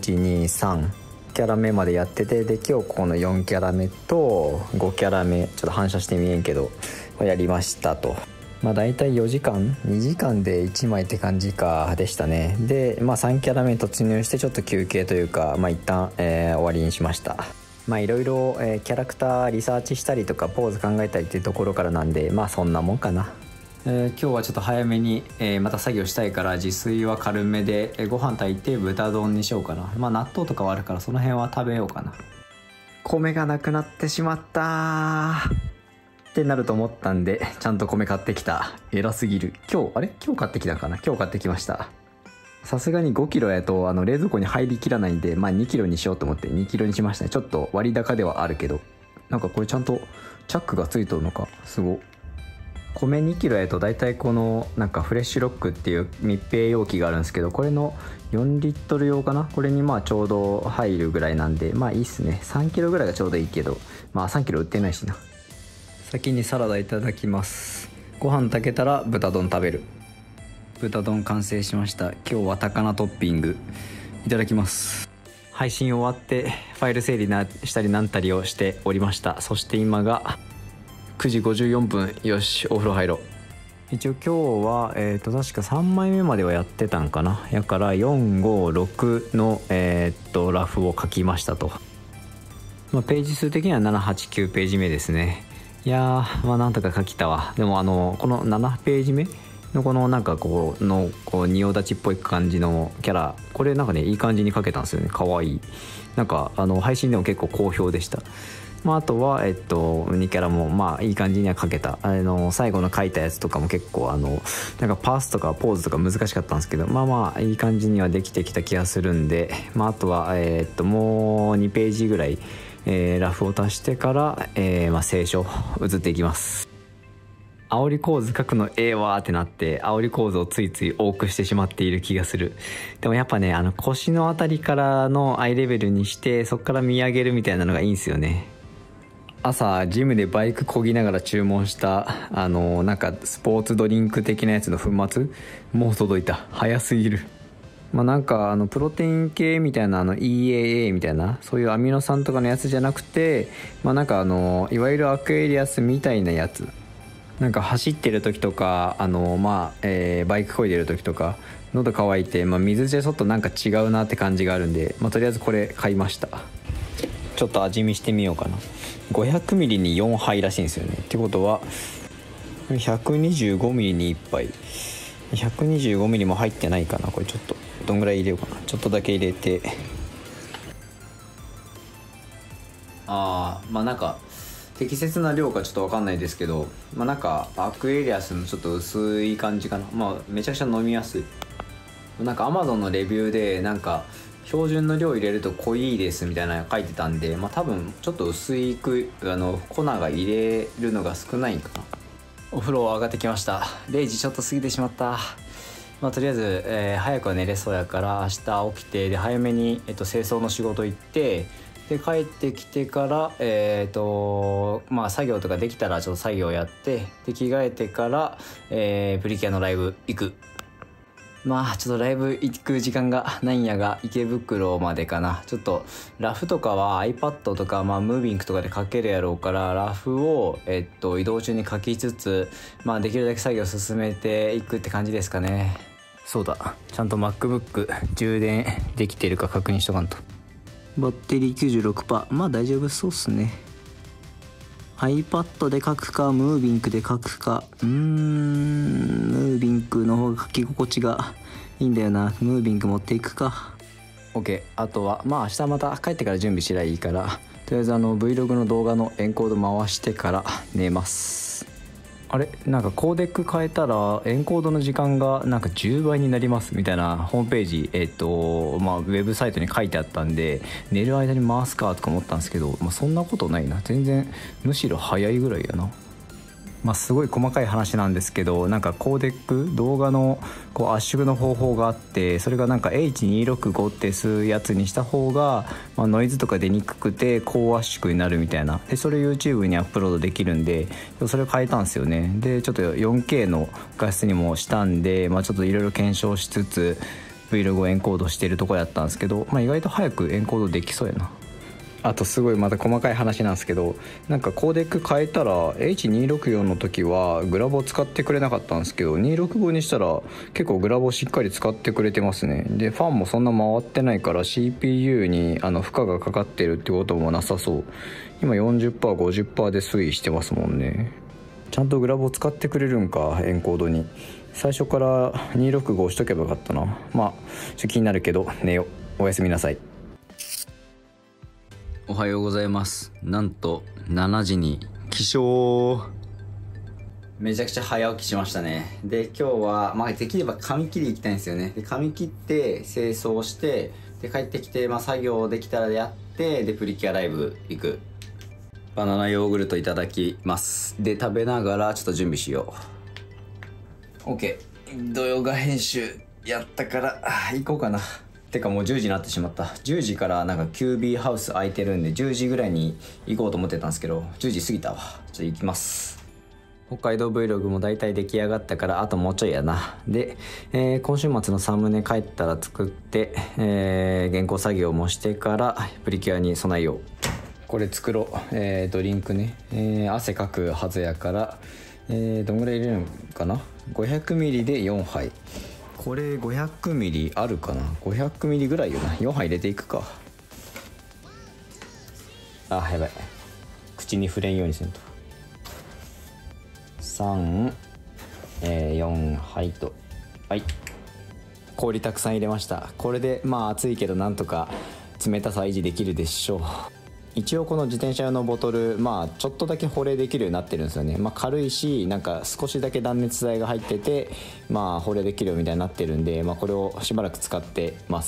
123キャラ目までやってて、で今日この4キャラ目と5キャラ目ちょっと反射して見えんけどやりましたと。だいたい4時間2時間で1枚って感じでしたね。で3キャラ目突入してちょっと休憩というか一旦、終わりにしました。いろいろキャラクターリサーチしたりとかポーズ考えたりっていうところからなんでそんなもんかな。今日はちょっと早めに、また作業したいから自炊は軽めで、ご飯炊いて豚丼にしようかな。納豆とかはあるからその辺は食べようかな。米がなくなってしまったってなると思ったんでちゃんと米買ってきた。偉すぎる。今日買ってきたかな。今日買ってきました。さすがに5キロやと冷蔵庫に入りきらないんで2キロにしようと思って2キロにしましたね。ちょっと割高ではあるけど、これちゃんとチャックがついとるのかすご。米2キロやとだいたいこのフレッシュロックっていう密閉容器があるんですけど、これの4リットル用かな。これにちょうど入るぐらいなんでいいっすね。3キロぐらいがちょうどいいけど3キロ売ってないしな。先にサラダいただきます。ご飯炊けたら豚丼食べる。豚丼完成しました。今日は高菜トッピングいただきます。配信終わってファイル整理したりなんたりをしておりました。そして今が9時54分。よしお風呂入ろう。一応今日は、確か3枚目まではやってたんかな。やから456の、ラフを書きましたと。ページ数的には789ページ目ですね。いやーなんとか書きたわ。でもこの7ページ目のこの仁王立ちっぽい感じのキャラ、これいい感じに書けたんですよね。かわいい。配信でも結構好評でした。あとは2キャラもいい感じには書けた。最後の書いたやつとかも結構パースとかポーズとか難しかったんですけどいい感じにはできてきた気がするんで、あとはもう2ページぐらいラフを足してから、聖書移っていきます。煽り構図書くのわーってなって煽り構図をついつい多くしてしまっている気がする。でもやっぱね腰のあたりからのアイレベルにしてそこから見上げるみたいなのがいいんですよね。朝ジムでバイク漕ぎながら注文したスポーツドリンク的なやつの粉末もう届いた。早すぎる。プロテイン系みたいなEAA みたいなそういうアミノ酸とかのやつじゃなくていわゆるアクエリアスみたいなやつ、走ってる時とかバイク漕いでる時とか喉乾いて、水じゃちょっとなんか違うなって感じがあるんで、とりあえずこれ買いました。ちょっと味見してみようかな。500ミリに4杯らしいんですよね。ってことは125ミリに1杯、125ミリも入ってないかな。これちょっとどんぐらい入れようかな。ちょっとだけ入れて、なんか適切な量かちょっと分かんないですけど、なんかアクエリアスのちょっと薄い感じかな。めちゃくちゃ飲みやすい。なんか Amazon のレビューでなんか標準の量入れると濃いですみたいなの書いてたんで、多分ちょっと薄い粉が入れるのが少ないんかな。お風呂上がってきました。0時ちょっと過ぎてしまった。とりあえず、早くは寝れそうやから明日起きて、で早めに、清掃の仕事行って、で帰ってきてから作業とかできたらちょっと作業やって、で着替えてから、プリキュアのライブ行く。ちょっとライブ行く時間がないんやが、池袋までかな。ちょっとラフとかは iPad とか、ムービングとかで書けるやろうから、ラフを、移動中に書きつつ、できるだけ作業進めていくって感じですかね。そうだ、ちゃんと MacBook 充電できてるか確認しとかんと。バッテリー 96%、大丈夫そうっすね。 iPad で書くかムービングで書くか、ムービングの方が書き心地がいいんだよな。ムービング持っていくか。 OK。 あとは明日また帰ってから準備しりゃいいから、とりあえずVlog の動画のエンコード回してから寝ます。あれ、なんかコーデック変えたらエンコードの時間がなんか10倍になりますみたいなホームページ、ウェブサイトに書いてあったんで、寝る間に回すかとか思ったんですけど、そんなことないな。全然むしろ早いぐらいやな。すごい細かい話なんですけど、なんかコーデック動画の圧縮の方法があって、それがなんか H265 ってすやつにした方が、ノイズとか出にくくて高圧縮になるみたいな。でそれ YouTube にアップロードできるんで、それを変えたんですよね。でちょっと 4K の画質にもしたんで、ちょっといろいろ検証しつつ Vlog をエンコードしてるとこやったんですけど、意外と早くエンコードできそうやな。あとすごいまた細かい話なんですけど、なんかコーデック変えたら H264 の時はグラボ使ってくれなかったんですけど、265にしたら結構グラボしっかり使ってくれてますね。でファンもそんな回ってないから CPU に負荷がかかってるってこともなさそう。今 40%50% で推移してますもんね。ちゃんとグラボ使ってくれるんか、エンコードに。最初から265押しとけばよかったな。ちょっと気になるけど寝よう。おやすみなさい。おはようございます。なんと7時に起床。めちゃくちゃ早起きしましたね。で今日はできれば髪切り行きたいんですよね。で髪切って清掃して、で帰ってきて作業できたらやって、でプリキュアライブ行く。バナナヨーグルトいただきます。で食べながらちょっと準備しよう。 OK。 動画編集やったから行こうかな。てかもう10時になってしまった。10時からなんかキュービーハウス空いてるんで、10時ぐらいに行こうと思ってたんですけど、10時過ぎたわ。ちょっと行きます。北海道 Vlog もだいたい出来上がったから、あともうちょいやな。で、今週末のサムネ帰ったら作って、原稿作業もしてからプリキュアに備えよう。これ作ろう。ドリンクね。汗かくはずやから、どんぐらい入れるのかな。 500ml で4杯。これ500ミリあるかな。500ミリぐらいよな。4杯入れていくか。やばい、口に触れんようにせんと。3、4杯と、はい。氷たくさん入れました。これで暑いけどなんとか冷たさ維持できるでしょう。一応この自転車用のボトル、ちょっとだけ保冷できるようになってるんですよね。軽いし、なんか少しだけ断熱材が入ってて、保冷できるよみたいになってるんで、これをしばらく使ってます。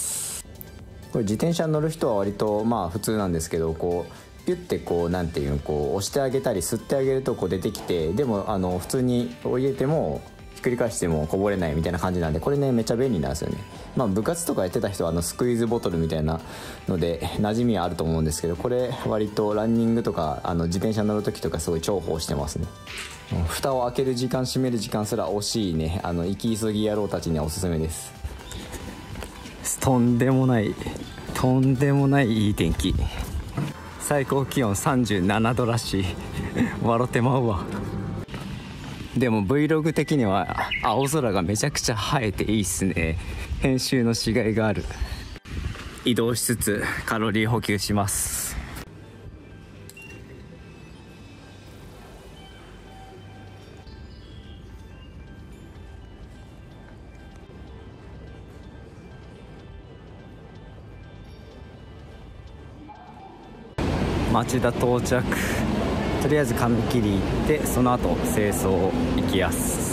これ自転車に乗る人は割と普通なんですけど、ピュッてなんていうの、押してあげたり吸ってあげると出てきて、でも普通に入れてもひっくり返してもこぼれないみたいな感じなんで、これねめっちゃ便利なんですよね。部活とかやってた人はスクイーズボトルみたいなので馴染みはあると思うんですけど、これ割とランニングとか自転車乗る時とかすごい重宝してますね。蓋を開ける時間閉める時間すら惜しいね、行き急ぎ野郎たちにはおすすめです。とんでもないいい天気。最高気温37度らしい。笑ってまうわ。 でも Vlog 的には青空がめちゃくちゃ映えていいっすね。編集のしがいがある。移動しつつカロリー補給します。町田到着。とりあえず髪切り行ってその後清掃行きやす。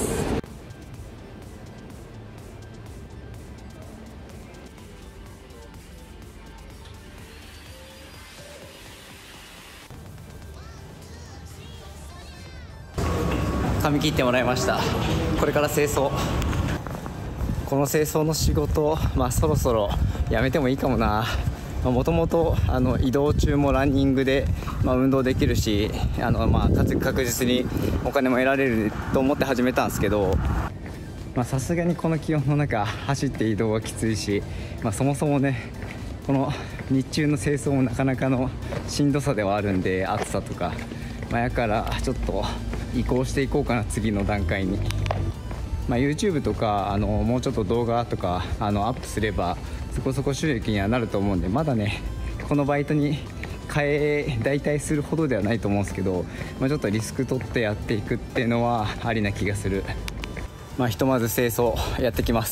髪切ってもらいました。これから清掃。この清掃の仕事、そろそろやめてもいいかもな。もともと移動中もランニングで、運動できるし確実にお金も得られると思って始めたんですけど、さすがにこの気温の中走って移動はきついし、そもそもねこの日中の清掃もなかなかのしんどさではあるんで、暑さとか、やからちょっと移行していこうかな、次の段階に。YouTube とかもうちょっと動画とかアップすればそこそこ収益にはなると思うんで、まだねこのバイトに代替するほどではないと思うんですけど、ちょっとリスク取ってやっていくっていうのはありな気がする。ひとまず清掃やってきます。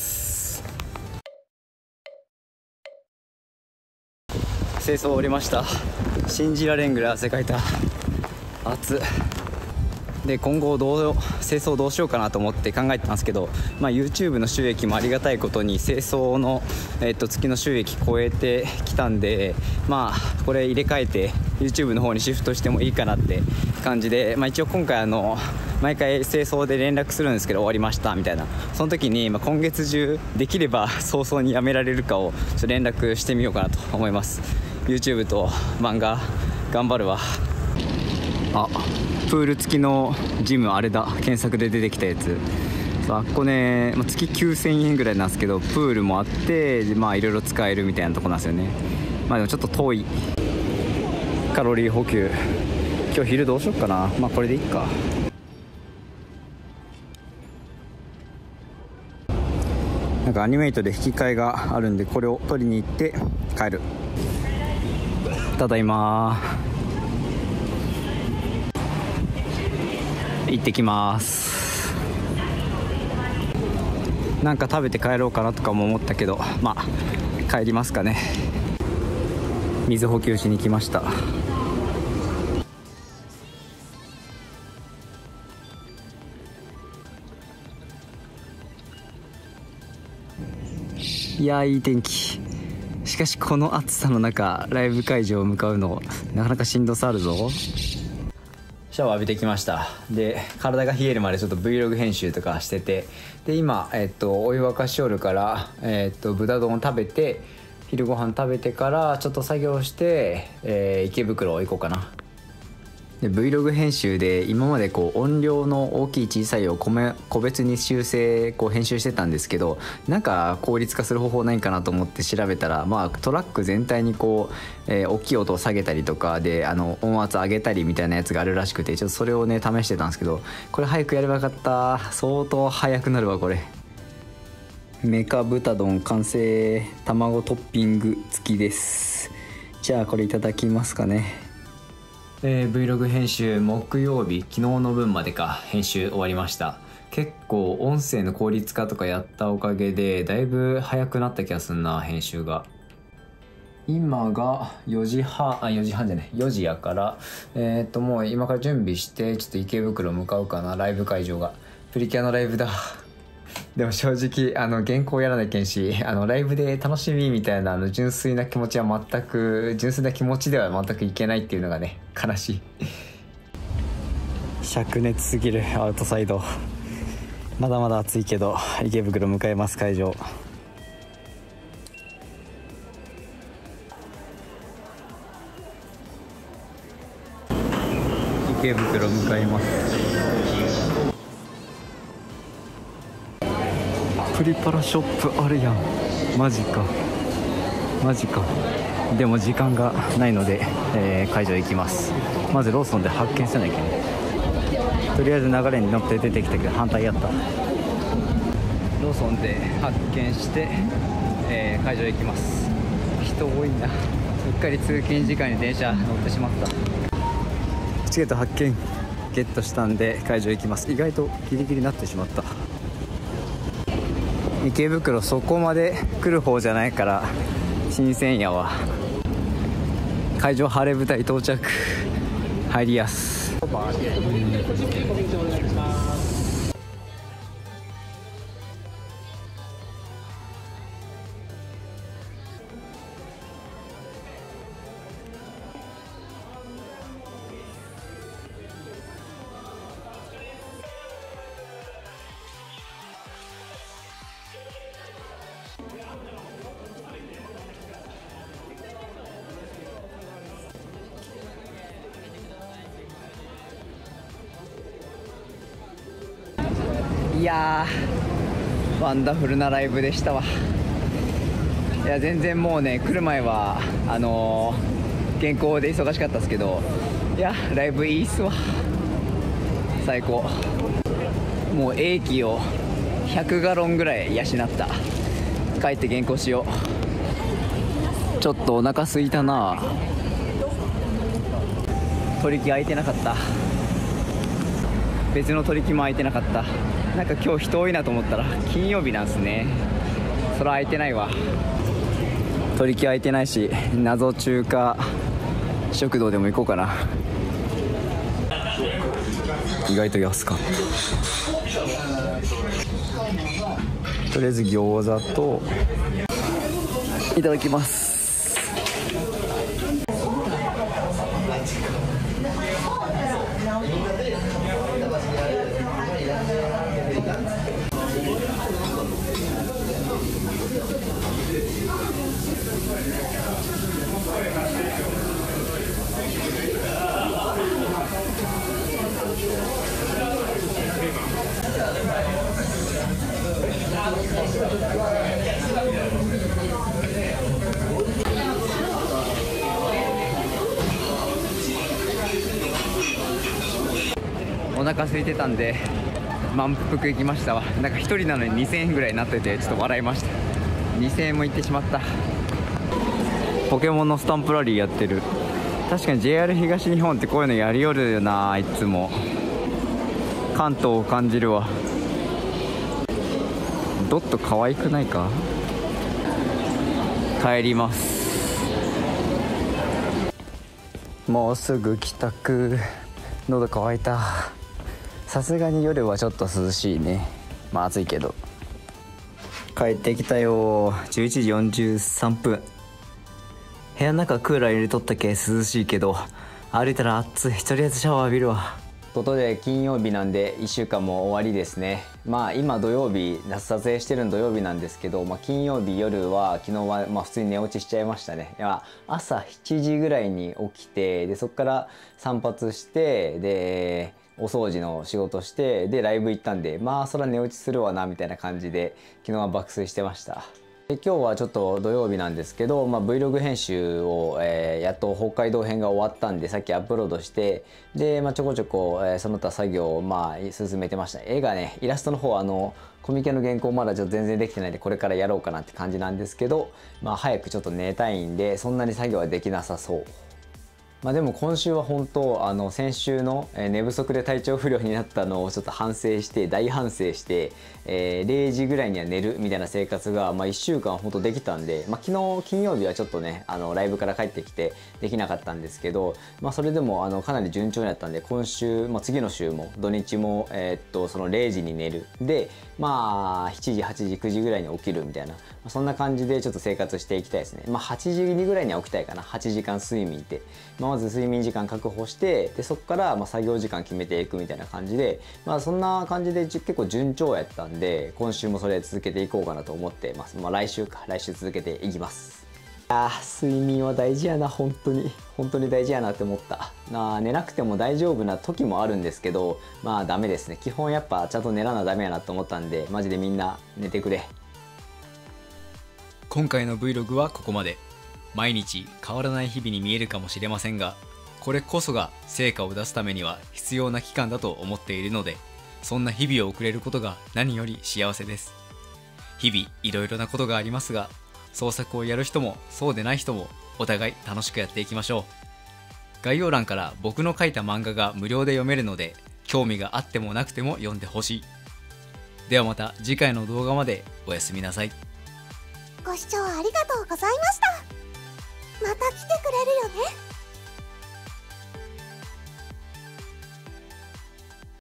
清掃終わりました。信じられんぐらい汗かいた。暑っ。で今後清掃どうしようかなと思って考えてたんですけど、YouTube の収益もありがたいことに清掃の、月の収益超えてきたんで、これ入れ替えて YouTube の方にシフトしてもいいかなって感じで、一応今回毎回清掃で連絡するんですけど終わりましたみたいな、その時に、今月中できれば早々にやめられるかをちょっと連絡してみようかなと思います。 YouTube と漫画頑張るわ。プール付きのジム、あれだ、検索で出てきたやつ。あっこね、月9000円ぐらいなんですけど、プールもあっていろいろ使えるみたいなとこなんですよね。でもちょっと遠い。カロリー補給、今日昼どうしよっかな。これでいいか。なんかアニメイトで引き換えがあるんで、これを取りに行って帰る。ただいま行ってきます。なんか食べて帰ろうかなとかも思ったけど、帰りますかね。水補給しに来ました。いやいい天気。しかしこの暑さの中ライブ会場を向かうのなかなかしんどさあるぞ。シャワー浴びてきました。で体が冷えるまでちょっと Vlog 編集とかしてて、で今、お湯沸かしおるから、豚丼を食べて昼ご飯食べてからちょっと作業して、池袋行こうかな。で Vlog 編集で今まで音量の大きい小さいを個別に修正編集してたんですけど、なんか効率化する方法ないかなと思って調べたら、トラック全体に大きい音を下げたりとかで音圧上げたりみたいなやつがあるらしくて、ちょっとそれをね試してたんですけど、これ早くやればよかった。相当早くなるわこれ。メカ豚丼完成。卵トッピング付きです。じゃあこれいただきますかね。Vlog 編集木曜日、昨日の分までか編集終わりました。結構音声の効率化とかやったおかげでだいぶ早くなった気がするな、編集が。今が4時やから、もう今から準備してちょっと池袋向かうかな。ライブ会場がプリキュアのライブだ。でも正直原稿やらなきゃんし、ライブで楽しみみたいな純粋な気持ちでは全くいけないっていうのがね悲しい。灼熱すぎるアウトサイド。まだまだ暑いけど池袋向かいます。会場池袋向かいます。プリパラショップあるやん。マジか。でも時間がないので、会場行きます。まずローソンで発見せなきゃね。 とりあえず流れに乗って出てきたけど反対やった。ローソンで発見して、会場へ行きます。人多いな。うっかり通勤時間に電車乗ってしまった。チケット発見ゲットしたんで会場行きます。意外とギリギリになってしまった。池袋そこまで来る方じゃないから新鮮やわ。会場晴れ舞台到着。入りやす。いやーワンダフルなライブでしたわ。いや全然もうね来る前は原稿で忙しかったですけど、いやライブいいっすわ。最高。もう英気を100ガロンぐらい養った。帰って原稿しよう。ちょっとお腹すいたな。取り木空いてなかった。別の取り木も空いてなかった。なんか今日人多いなと思ったら金曜日なんすね。それ空いてないわ。取り木空いてないし、謎中華食堂でも行こうかな。意外と安かった。とりあえず餃子といただきます。お腹空いてたんで満腹行きましたわ。なんか1人なのに2000円ぐらいになっててちょっと笑いました。2000円もいってしまった。ポケモンのスタンプラリーやってる。確かに JR 東日本ってこういうのやりよるよな。いつも関東を感じるわ。ドット可愛くないか。帰ります。もうすぐ帰宅。喉乾いた。さすがに夜はちょっと涼しいね。まあ暑いけど。帰ってきたよ。11時43分。部屋の中クーラー入れとったけ涼しいけど歩いたら暑い。とりあえずシャワー浴びるわ。ということで金曜日なんで1週間も終わりですね。まあ今土曜日撮影してるの土曜日なんですけど、金曜日夜は昨日は普通に寝落ちしちゃいましたね。いや朝7時ぐらいに起きて、でそこから散髪して、でお掃除の仕事して、でライブ行ったんで、それは寝落ちするわなみたいな感じで昨日は爆睡してました。で今日はちょっと土曜日なんですけど、Vlog 編集を、やっと北海道編が終わったんでさっきアップロードして、で、ちょこちょこ、その他作業を進めてました。絵がね、イラストの方コミケの原稿まだちょっと全然できてないんでこれからやろうかなって感じなんですけど、早くちょっと寝たいんでそんなに作業はできなさそう。でも今週は本当先週の寝不足で体調不良になったのをちょっと反省して大反省して、0時ぐらいには寝るみたいな生活が1週間本当できたんで、昨日金曜日はちょっとねライブから帰ってきてできなかったんですけど、それでもかなり順調になったんで、今週、次の週も土日もその0時に寝るで7時8時9時ぐらいに起きるみたいな、そんな感じでちょっと生活していきたいですね。8時ぐらいには起きたいかな。8時間睡眠ってまず睡眠時間確保して、でそこから作業時間決めていくみたいな感じで、そんな感じで結構順調やったんで、今週もそれ続けていこうかなと思ってます。来週続けていきます。睡眠は大事やな。本当に大事やなって思った。寝なくても大丈夫な時もあるんですけど、ダメですね。基本やっぱちゃんと寝らなダメやなと思ったんで、マジでみんな寝てくれ。 今回の Vlog はここまで。毎日変わらない日々に見えるかもしれませんが、 これこそが成果を出すためには必要な期間だと思っているので、そんな日々を送れることが何より幸せです。日々いろいろなことがありますが、創作をやる人もそうでない人もお互い楽しくやっていきましょう。概要欄から僕の書いた漫画が無料で読めるので、興味があってもなくても読んでほしい。ではまた次回の動画までおやすみなさい。 ご視聴ありがとうございました。また来てくれるよね。